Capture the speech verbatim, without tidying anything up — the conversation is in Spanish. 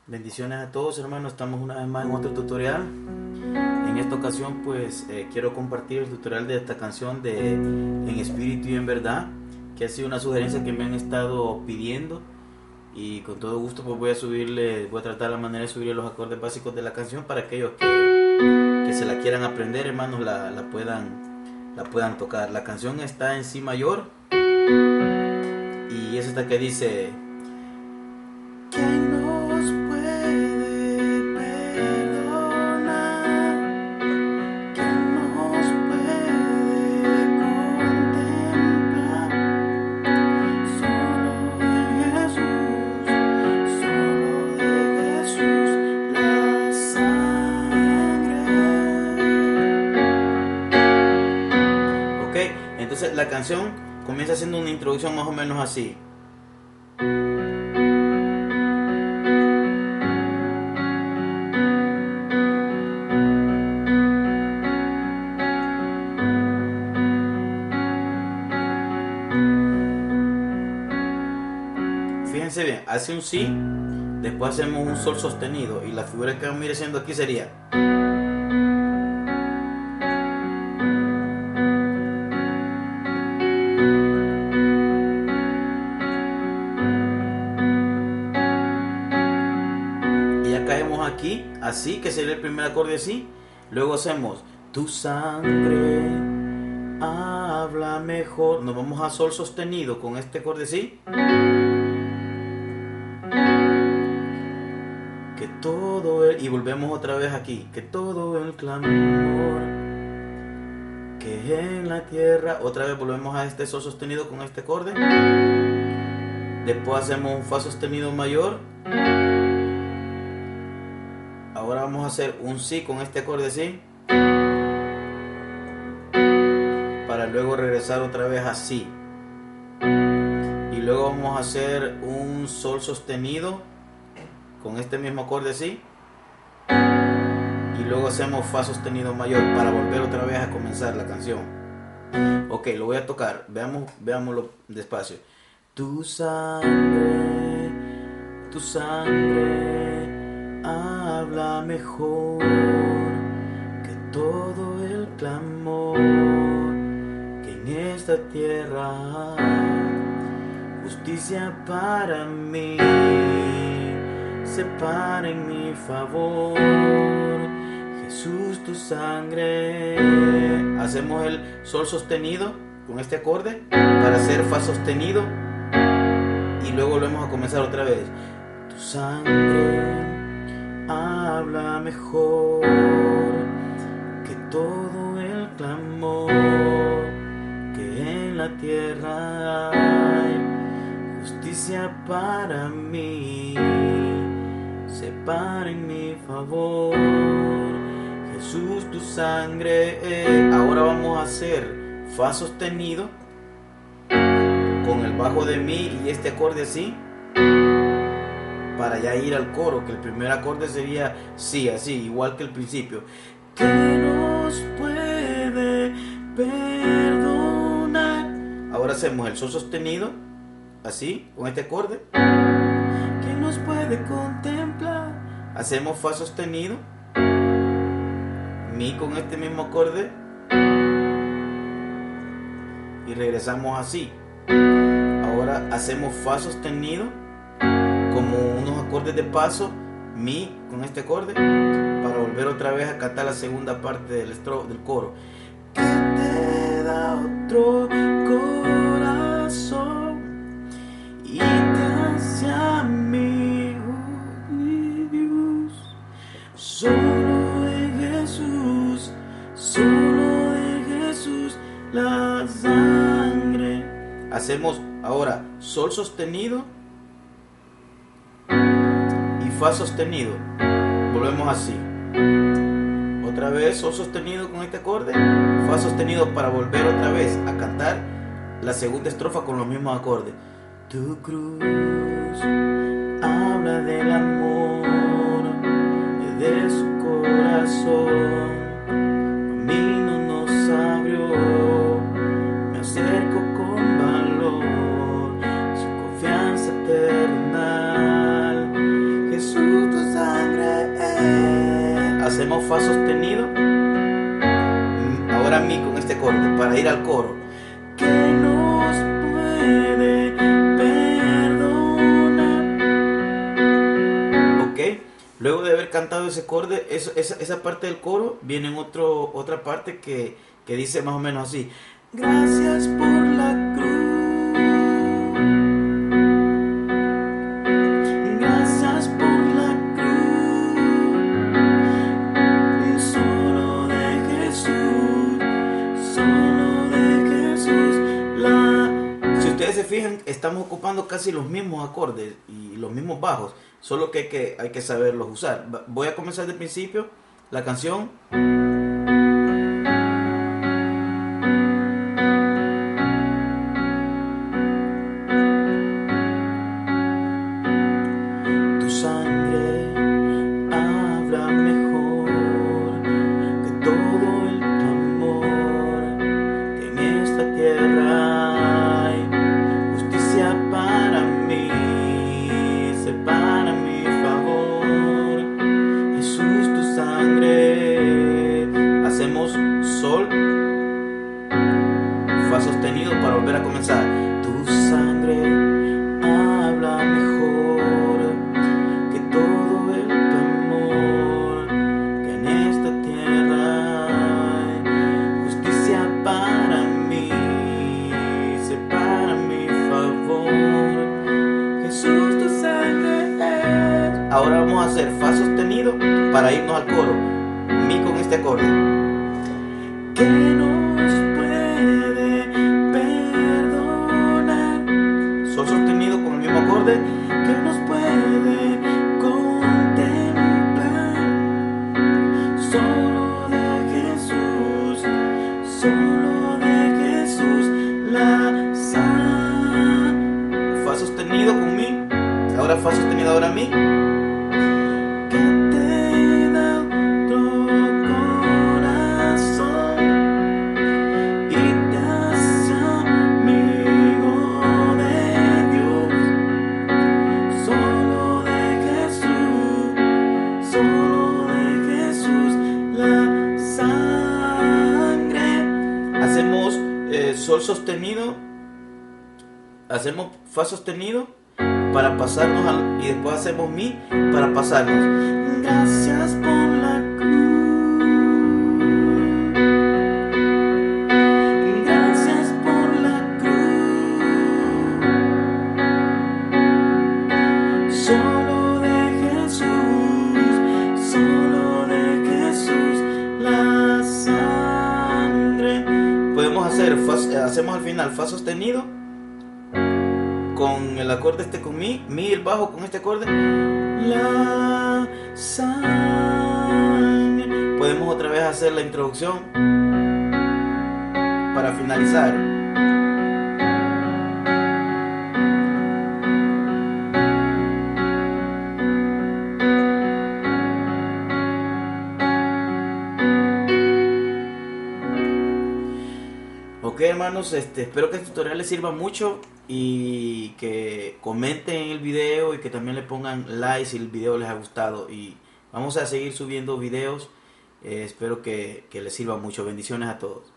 Bendiciones a todos, hermanos. Estamos una vez más en otro tutorial. En esta ocasión pues eh, quiero compartir el tutorial de esta canción de En Espíritu y en Verdad, que ha sido una sugerencia que me han estado pidiendo, y con todo gusto pues voy a subirle, voy a tratar la manera de subirle los acordes básicos de la canción para aquellos que, que se la quieran aprender, hermanos, la, la puedan la puedan tocar. La canción está en Si mayor y es esta que dice: ¿quién nos puede perdonar? ¿Quién nos puede contemplar? Solo de Jesús, solo de Jesús la sangre. Ok, entonces la canción comienza haciendo una introducción más o menos así. Fíjense bien, hace un Si, después hacemos un Sol sostenido, y la figura que vamos a ir haciendo aquí sería: y ya caemos aquí, así, que sería el primer acorde así. Luego hacemos tu sangre habla mejor, nos vamos a Sol sostenido con este acorde así. Que todo el, y volvemos otra vez aquí, que todo el clamor que en la tierra, otra vez volvemos a este Sol sostenido con este acorde. Después hacemos un Fa sostenido mayor. Ahora vamos a hacer un Si con este acorde así, para luego regresar otra vez a Si. Y luego vamos a hacer un Sol sostenido con este mismo acorde así, y luego hacemos Fa sostenido mayor para volver otra vez a comenzar la canción. Ok, lo voy a tocar, veamos, veámoslo despacio. Tu sangre, tu sangre habla mejor que todo el clamor que en esta tierra hay. Justicia para mí se para en mi favor. Jesús, tu sangre. Hacemos el Sol sostenido con este acorde para hacer Fa sostenido, y luego volvemos a comenzar otra vez. Tu sangre habla mejor que todo el clamor que en la tierra hay. Justicia para mí se para en mi favor. Jesús, tu sangre. eh, Ahora vamos a hacer Fa sostenido con el bajo de Mi y este acorde así, para ya ir al coro, que el primer acorde sería Si, así, igual que el principio. ¿Qué nos puede perdonar? Ahora hacemos el Sol sostenido así, con este acorde. ¿Quién nos puede contemplar? Hacemos Fa sostenido, Mi con este mismo acorde, y regresamos así. Ahora hacemos Fa sostenido como unos acordes de paso, Mi con este acorde, para volver otra vez a cantar la segunda parte del, estro, del coro. Que te da otro corazón y te hace amigo de Dios. Solo en Jesús, solo en Jesús la sangre. Hacemos ahora Sol sostenido y Fa sostenido. Volvemos así. Otra vez Sol sostenido con este acorde, Fa sostenido para volver otra vez a cantar la segunda estrofa con los mismos acordes. Tu cruz habla del amor de su corazón, camino nos abrió, me acerco con valor, su confianza eternal. Jesús, tu hacemos fa sostenido, ahora mi con este acorde, para ir al coro. Que nos puede perdonar. Ok, luego de haber cantado ese acorde, eso, esa, esa parte del coro, viene en otro, otra parte que, que dice más o menos así: gracias por la cruz. Se fijan, estamos ocupando casi los mismos acordes y los mismos bajos, solo que hay que, hay que saberlos usar. Voy a comenzar del principio la canción. Tu sangre habla mejor que todo el amor que en esta tierra. Para mi favor, Jesús, tu sangre. Hacemos sol, fa sostenido para volver a comenzar. Tu sangre habla mejor que todo el amor que en esta tierra hay. Justicia para mí, sé para mi favor, Jesús, tu sangre. Ahora vamos a hacer fa sostenido para irnos al coro, mi con este acorde. Que nos puede perdonar. Sol sostenido con el mismo acorde. Que nos puede contemplar. Solo de Jesús, solo de Jesús, la sangre. Fa sostenido con mi. Ahora fa sostenido, ahora mi. Hacemos eh, sol sostenido, hacemos fa sostenido para pasarnos al, y después hacemos mi para pasarnos. Gracias por la cruz, gracias por la cruz, solo de Jesús, solo de Jesús, la sangre. Podemos hacer, fa, hacemos al final fa sostenido con el acorde este con mi, mi el bajo con este acorde, la sangre. Podemos otra vez hacer la introducción para finalizar. Ok, hermanos, este, espero que este tutorial les sirva mucho y que comenten el video y que también le pongan like si el video les ha gustado, y vamos a seguir subiendo videos. Eh, espero que, que les sirva mucho. Bendiciones a todos.